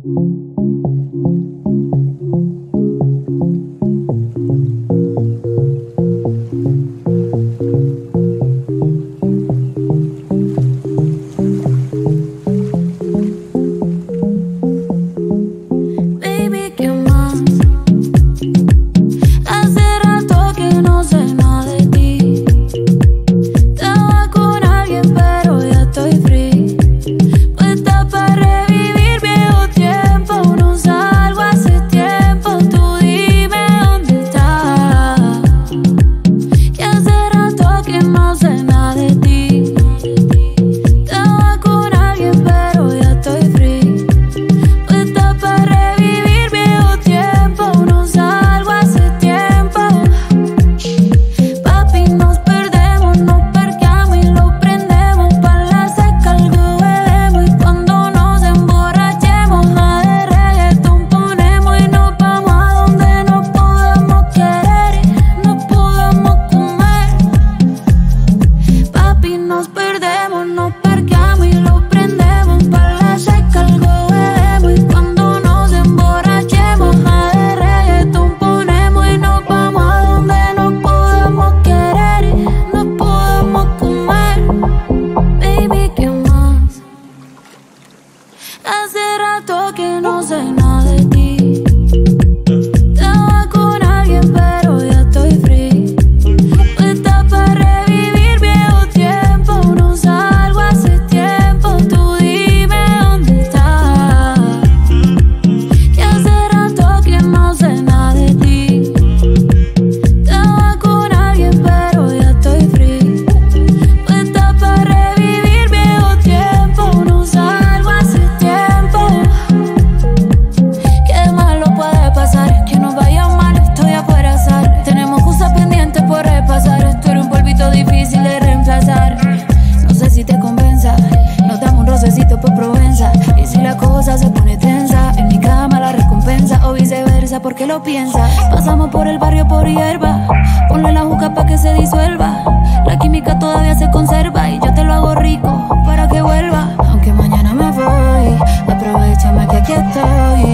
porque lo piensa. Pasamos por el barrio por hierba, ponle la juca pa' que se disuelva. La química todavía se conserva y yo te lo hago rico para que vuelva. Aunque mañana me voy, aprovechame que aquí estoy,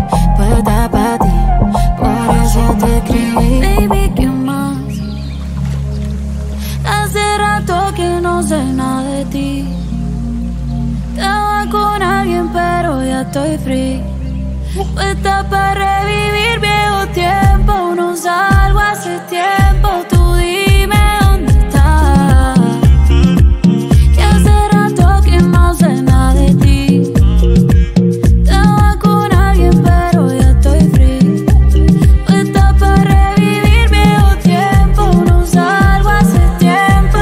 puesta pa' ti, por eso te escribí. Baby, ¿qué más? Hace rato que no sé nada de ti. Estaba con alguien pero ya estoy free, puesta para revivir viejo tiempo. No salgo hace tiempo, tú dime dónde estás. Que hace rato que no sé nada de ti. Estaba con alguien pero ya estoy free, puesta para revivir viejo tiempo. No salgo hace tiempo.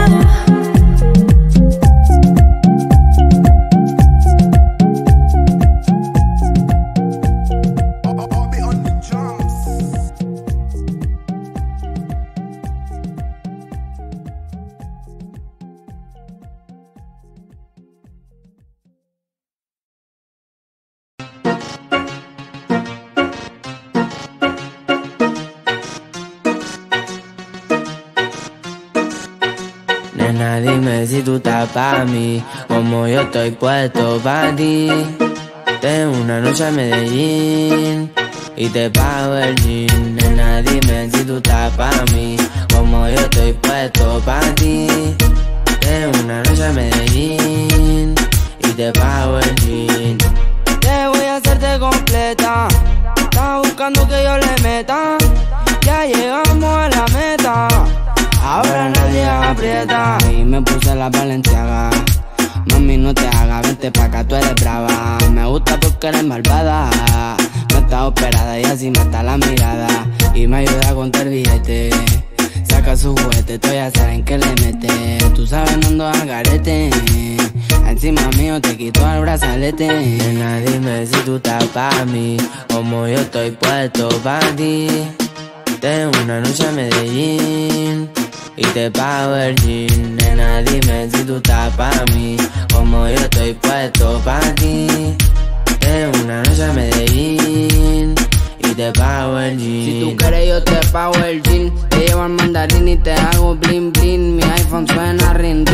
Nena, dime si tú estás pa' mí, como yo estoy puesto pa' ti. Tengo una noche en Medellín y te pago el jean. Nena, dime si tú estás pa' mí, como yo estoy puesto pa' ti. Tengo una noche en Medellín y te pago el jean. Te voy a hacerte completa, estás buscando que yo le meta. Ya llegamos a la meta, ahora nadie aprieta. Y me puse la Balenciaga, mami no te hagas, vente pa' acá, tú eres brava. Me gusta porque eres malvada, no estás operada y así mata la mirada. Y me ayuda a contar billetes, saca su juguete, tú ya saben que le mete. Tú sabes no ando al garete, encima mío te quito el brazalete. Nena, dime si tú estás pa' mí, como yo estoy puesto pa' ti. Tengo una noche en Medellín y te pago el jean. Nena, dime si tú estás pa' mí, como yo estoy puesto pa' ti. Tengo una noche en Medellín y te pago el jean. Si tú quieres yo te pago el jean, te llevo al mandarín y te hago bling bling. Mi iPhone suena ring ring,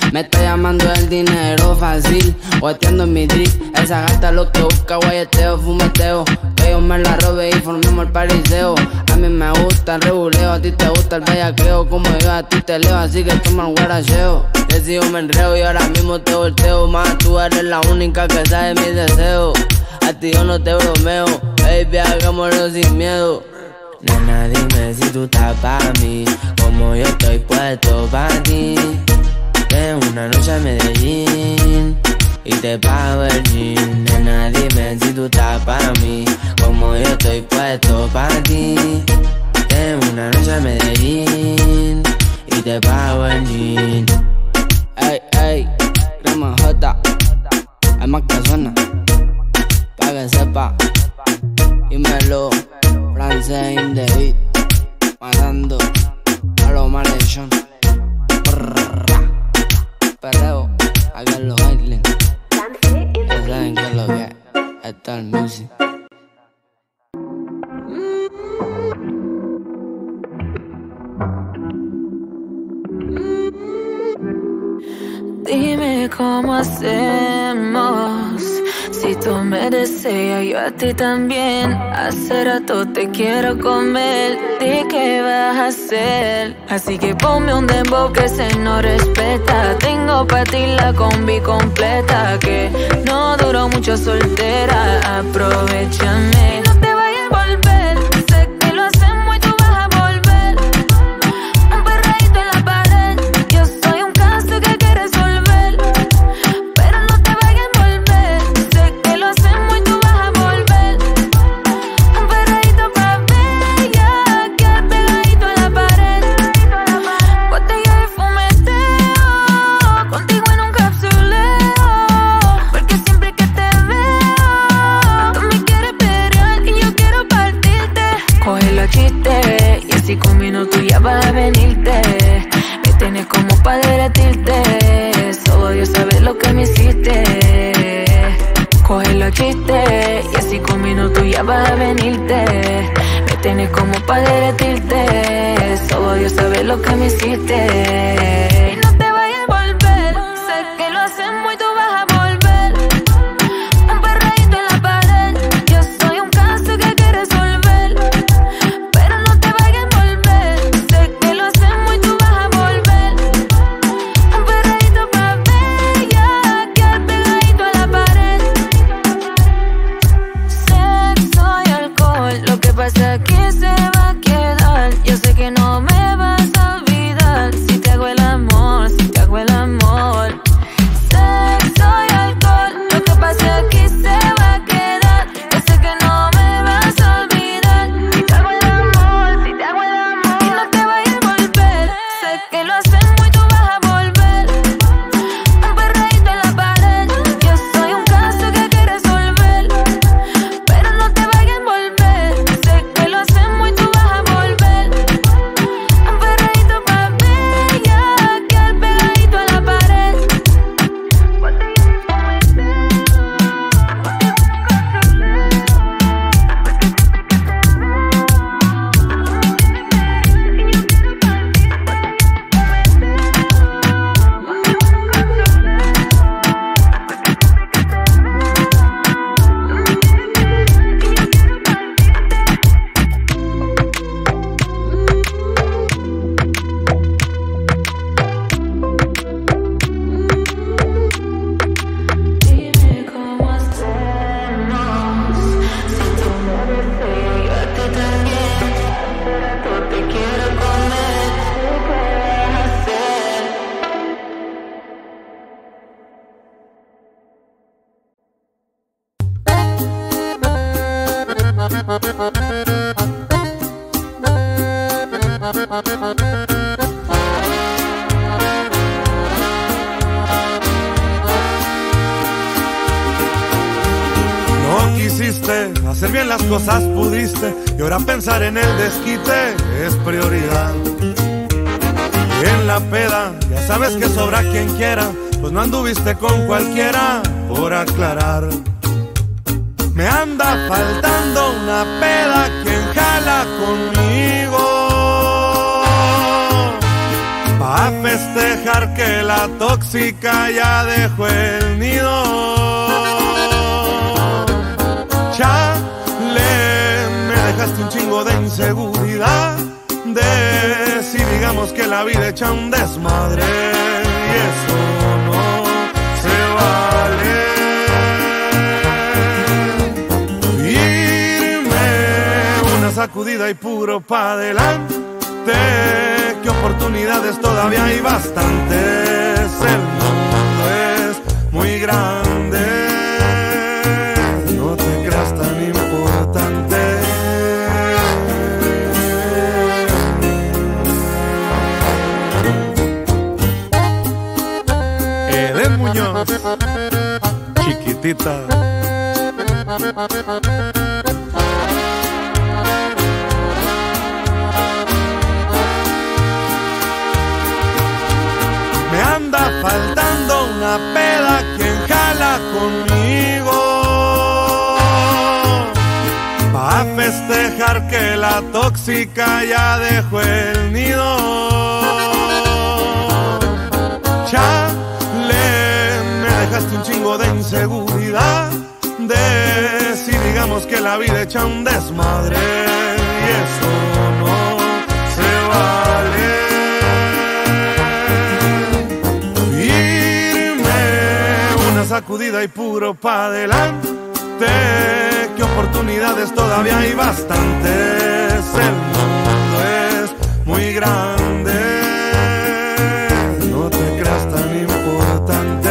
Me está llamando el dinero fácil, guateando en mi drip. Esa gata lo que busca, guayeteo, fumeteo. Que yo me la robe y formemos el pariseo. A mí me gusta el reguleo, a ti te gusta el bellaqueo. Como yo a ti te leo, así que toma el guaracheo. Que si yo me enreo y ahora mismo te volteo. Más tú eres la única que sabe mis deseos. A ti yo no te bromeo, baby, hagámoslo sin miedo. Nena, dime si tú estás pa' mí, como yo estoy puesto pa' ti. Tengo una noche a Medellín y te pago el jean. Nena, dime si tú estás pa' mí, como yo estoy puesto pa' ti. Tengo una noche a Medellín y te pago el jean. Ey, ey, crema J, hay más que suena, pa' que sepa. Dímelo, francés in the beat, matando a los malhechón. Perreo, a que lo bailen. Ya saben que es lo que es, esto es el music. Dime cómo hacemos. Si tú me deseas, yo a ti también. Hace rato te quiero comer. ¿De qué vas a hacer? Así que ponme un dembow que se no respeta. Tengo pa' ti la combi completa. Que no duró mucho soltera. Aprovechame. No te vayas a volver. Sé que lo hacemos y tú vas a volver. Un perreíto en la pared. Yo soy un caso que hay que resolver. Pero no te vayas a volver. Sé que lo hacemos y tú vas a volver. Un perreíto pa' bella. Que pegadito en la pared. Botella de fumeteo. Contigo en un capsuleo. Porque siempre que te veo, tú me quieres pelear y yo quiero partirte. Coge los chistes y así 5 minutos ya vas a venirte. Me tienes como pa' derretirte. Solo Dios sabe lo que me hiciste. Coge los chistes y así 5 minutos ya vas a venirte. Me tienes como pa' derretirte. Solo Dios sabe lo que me hiciste. Y no te vayas a volver. Sé que lo hacemos y tú vas a volver. Un perreíto en la pared. Yo soy un caso que hay que resolver. Pero no te vayas a volver. Sé que lo hacemos y tú vas a volver. Un perreíto pa' bella. Que pegadito a la pared. Sexo y alcohol. Lo que pasa aquí se va a quedar. Yo sé que no me vas a olvidar. Si te hago el amor, si te hago el amor. Sexo y alcohol. Lo que pasa aquí se va a quedar. Yo sé que no me vas a olvidar. Si te hago el amor, si te hago el amor. Y no te vayas a volver. Sé que lo hacemos y tú vas a volver. Un perreíto en la pared. Yo soy un caso que hay que resolver. Pero no te vayas a volver. Sé que lo hacemos y tú vas a volver. Un perreíto pa' bella. Que pegadito a la pared. Dime cómo hacemos. Si tú me deseas, yo a ti también. Hace rato te quiero comer. ¿Qué vas a hacer? No quisiste hacer bien las cosas, pudiste, y ahora pensar en el desquite es prioridad. Y en la peda, ya sabes que sobra quien quiera, pues no anduviste con cualquiera, por aclarar. Me anda faltando una peda, quien jala conmigo, pa' festejar que la tóxica ya dejó el nido. Chale, me dejaste un chingo de inseguridad. De si digamos que la vida echa un desmadre y eso no se vale. Irme una sacudida y puro pa' adelante. ¿Qué oportunidades? Todavía hay bastantes. El mundo es muy grande. No te creas tan importante. Eden Muñoz, Chiquitita. Me anda faltando una peda, quien jala conmigo pa' festejar que la tóxica ya dejó el nido. Chale, me dejaste un chingo de inseguridad. De si digamos que la vida echa un desmadre y eso no se vale. Sacudida y puro pa' adelante. ¿Qué oportunidades? Todavía hay bastantes. El mundo es muy grande. No te creas tan importante.